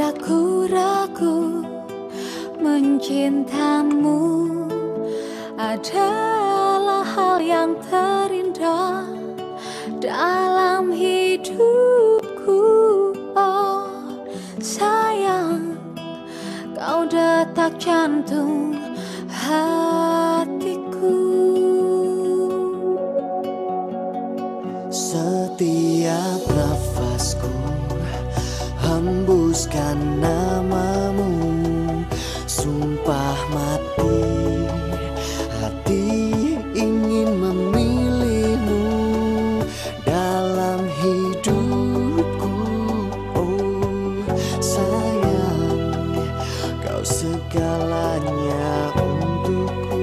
ragu-ragu mencintamu adalah hal yang terindah dalam hidupku. Oh sayang, kau detak jantung hatiku. Setiap nafasku hembuskan namamu, sumpah mati hati ingin memilihmu dalam hidupku. Oh sayang, kau segalanya untukku.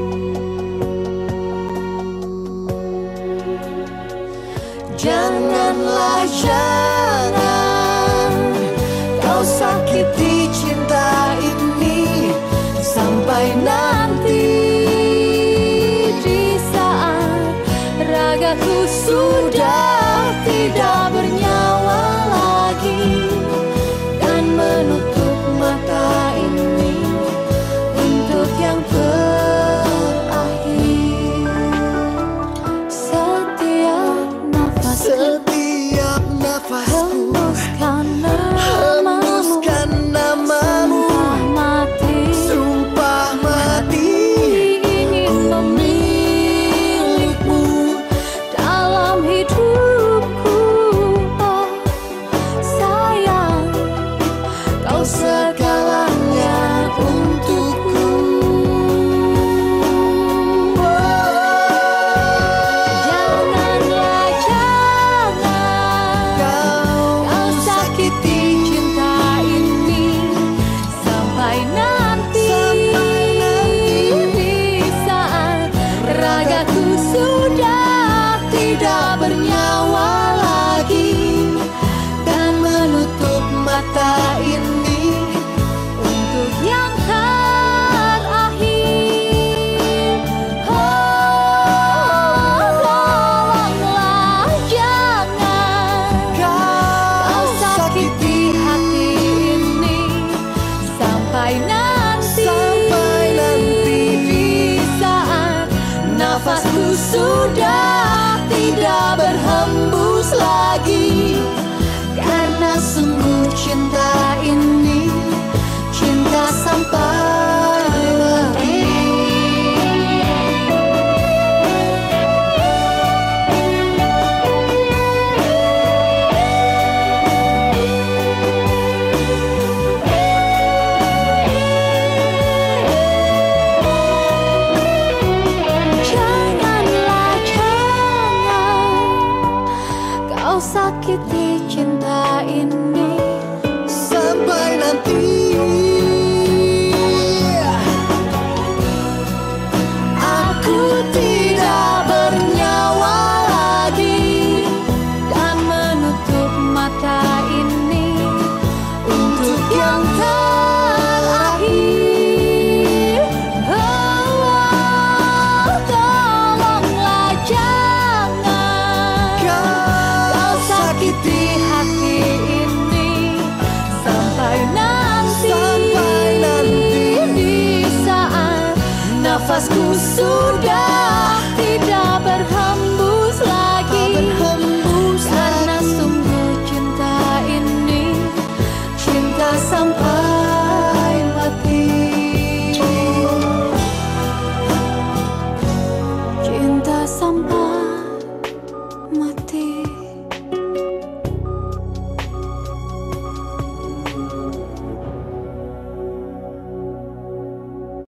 Janganlah jangan kau sakiti cinta ini sampai nanti Di saat ragaku sudah tidak bernyawa lagi dan menutup mata ini untuk yang terakhir. Setiap nafasku hembuskan namamu, sumpah mati ingin memilihmu dalam hidupku. Oh sayang, kau segalanya untukku. Janganlah jangan kau sakiti cinta ini sampai nanti di saat ragaku sudah tidak bernyawa lagi dan menutup mata ini untuk yang terakhir. Oh tolonglah jangan kau sakiti hati ini sampai nanti di saat nafasku sudah tidak berhembus lagi, karena sungguh cinta ini cinta sampai mati. Janganlah jangan kau sakiti cinta ini sampai nanti aku tidak bernyawa lagi dan menutup mata ini untuk yang terakhir. Oh tolonglah jangan kau sakiti hati ini sampai nanti di saat nafasku sudah tidak berhembus lagi, karena sungguh cinta ini cinta sampai